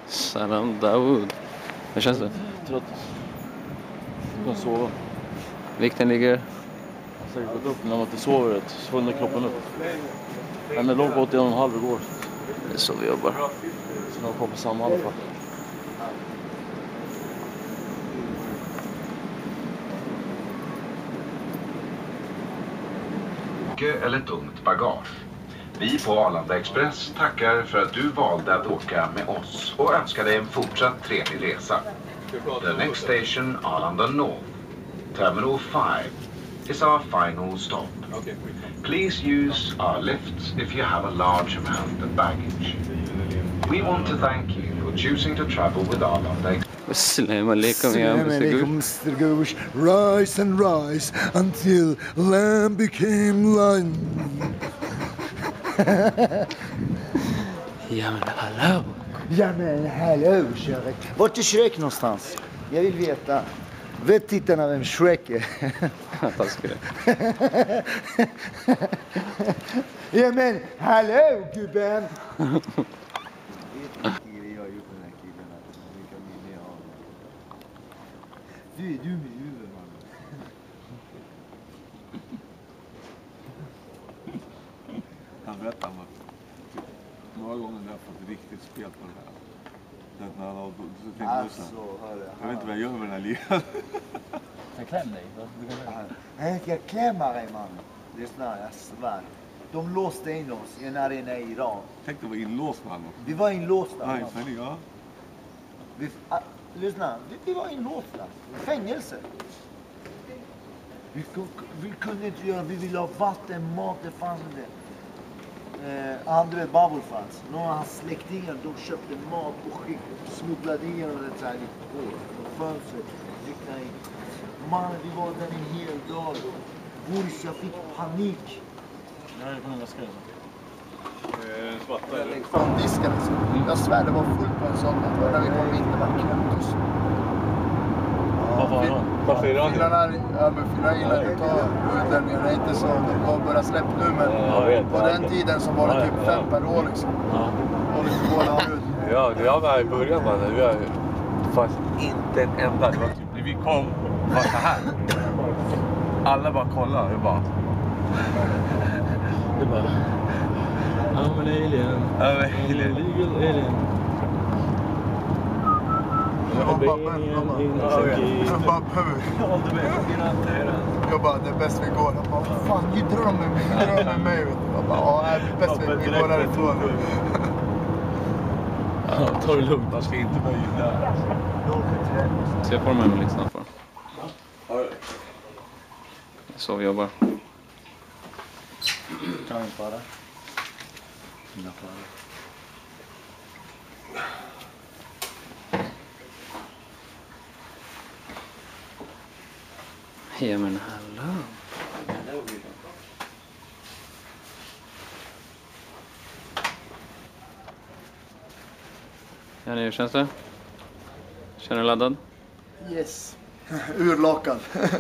Salam Dawood. Hur känns det? Trött. Jag kan sova. Vikten ligger? Jag har säkert gått upp när man inte sover rätt. Så får den där kroppen upp. Men jag låg på 81,5 igår. Det är så vi jobbar. Så jag kom på samma i alla fall. Mycket eller tungt bagage. Vi på Arlanda Express tackar för att du valde att åka med oss och önskar dig en fortsatt trevlig resa. The next station, Arlanda North, Terminal 5, is our final stop. Please use our lifts if you have a large amount of baggage. We want to thank you for choosing to travel with Arlanda Express. Assalamu alaikum ya Mr. Goosh. Rise and rise until lamb became lion. Ja men hallå. Ja men hallå Shrek. Vart är Shrek någonstans? Jag vill veta. Vet tittarna vem Shrek är? Tack ska du. Ja men hallå gubben. Du är dum i huvudet, man. Han berättade om att några gånger när jag fått riktigt spel på det här. När han har, så tänkte jag så här, jag vet inte vad jag gör med den här ligan. Jag kläm dig. Jag ska klämma dig, man. Lyssna, jag svär. De låste in oss i en arena i Iran. Tänk att vara inlåst med honom. Vi var inlåsta. Nej, ja. Lyssna, vi var inlåsta. Fängelse. Vi kunde inte göra, vi ville ha vatten, mat, det fanns inte. Du vet, Babel fanns. Några av hans släktingar, de köpte mat och smugglade in och det så här på fönstret. Man, vi var där en hel dag. Boris, jag fick panik. Jag är på den där skreven. Svarta eller? Fan disken alltså. Jag svär, det var fullt på en sån. När vi kom in, det var knäpptyst. Varför är det? Fyra gillar att ta utlänningar. Det är inte så. De har börjat släppa nu, men på den tiden så var det typ 5 per år liksom. Och det går ut. Ja, jag var i början, man. Vi har faktiskt inte en enda. Det var typ när vi kom, var så här. Alla bara kollade. Det bara... I'm an alien. Illegal alien. Jag bara, det är bäst vi går. Jag bara, fan, ni drar med mig. Jag bara, ja, det är bäst vi går därifrån. Ja, ta det lugnt. Man ska inte vara där. Så jag får med mig lite snabbt för. Så vi jobbar. Kan vi fara? Mina fara. Ja men hallå. Ja, hur känns det? Känner du laddad? Yes. Urlakad.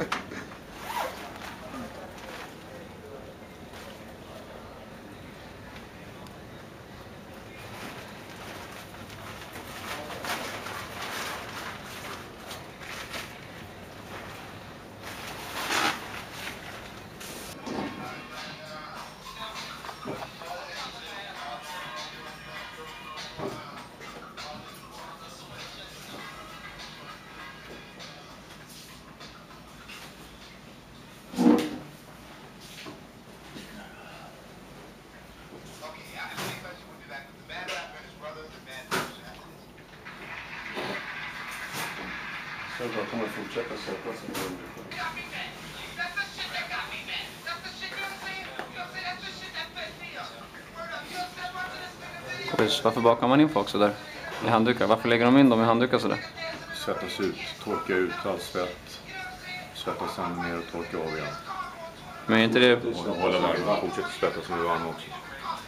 Jag kommer fortsätta söka sig. Varför bakar man in folk så där i handdukar? Varför lägger de in dem i handdukar så där? Svettas ut, torka ut all svett. Svettas sen ner och torka av igen. Men är inte det... Och hålla varm och fortsätta svettas som vi vann också.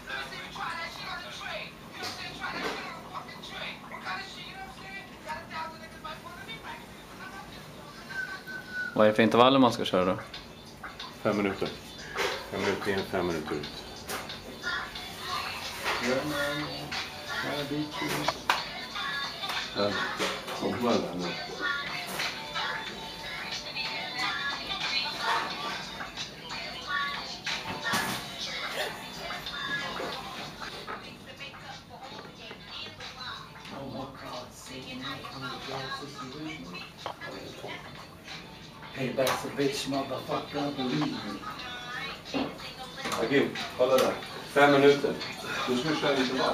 Vad är det för intervaller man ska köra då? 5 minuter. 5 minuter in, 5 minuter ut. Sen kommer den nu. Hey, that's a bitch, motherfucker, believe me. Agim, kolla där. 5 minuter. Nu ska vi köra lite varv.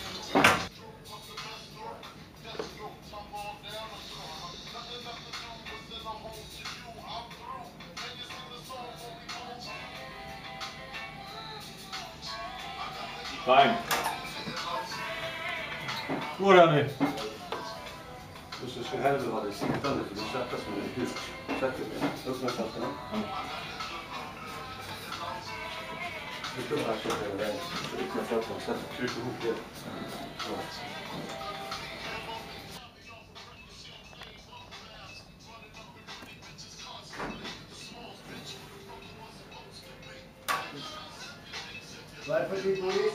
Time. Går det nu? Du ska hellre ha det sittande för du sätter som en hus. Sätt dig. Upp med fötterna. Du ska bara köra över vägen. Upp med fötterna. Sätt dig. Tryck ihop det. Så. Varför det går det?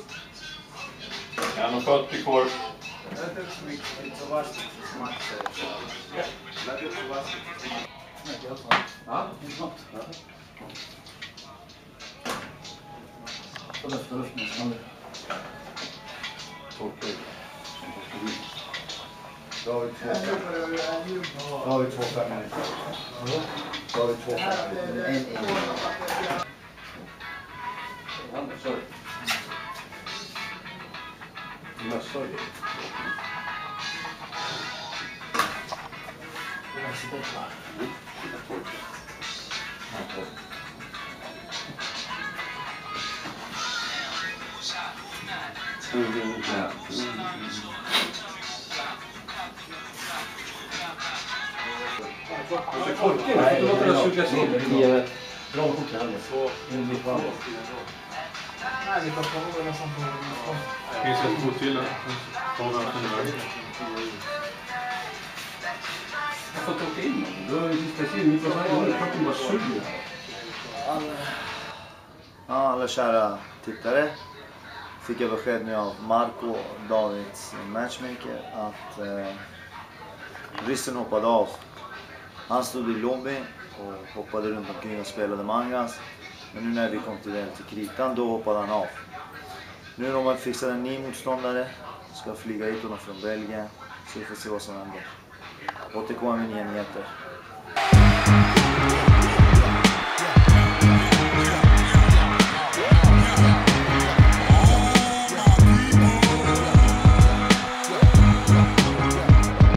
1,40 kvar. Det är inte så mycket. Inte så varsågod. Smack. Ja. Det är inte så varsågod. Ja, det är snabbt. Så löfter luftningen. Då har vi 2 minuter. Då har vi 2 minuter. Då har vi 2 minuter. Sorry. Mössa och grejer. Nej, låt det sugas in. Bra kort här. Nej, det kommer nästan på. Finns ett kort till här. Jag får ta in den. Du har ju ställt in mycket så här. Kroppen bara suger. Alla kära tittare. Fick jag besked nu av Marco, Davids matchmaker, att ryssen hoppade av. Han stod i lobbyn och hoppade runt omkring och spelade mangas. Men nu när vi kom till kritan, då hoppade han av. Nu har man fixat en ny motståndare. Ska flyga hit honom från Belgien. Så vi får se vad som händer. Återkommer med nya nyheter.